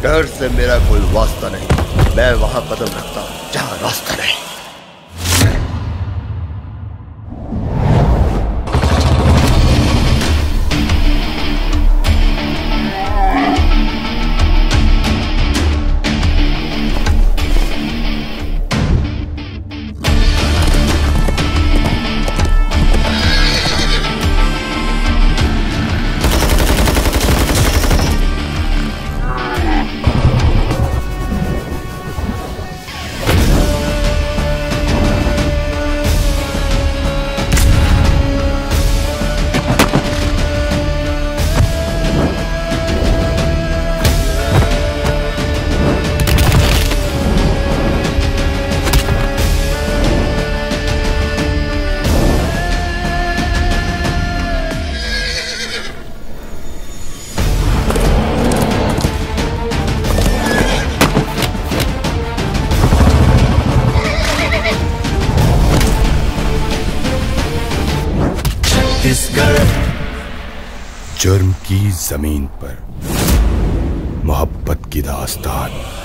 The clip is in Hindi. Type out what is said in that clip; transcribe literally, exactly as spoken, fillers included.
घर से मेरा कोई वास्ता नहीं, मैं वहां कदम रखता हूं जहां रास्ता नहीं। जुर्म की जमीन पर मोहब्बत की दास्तान।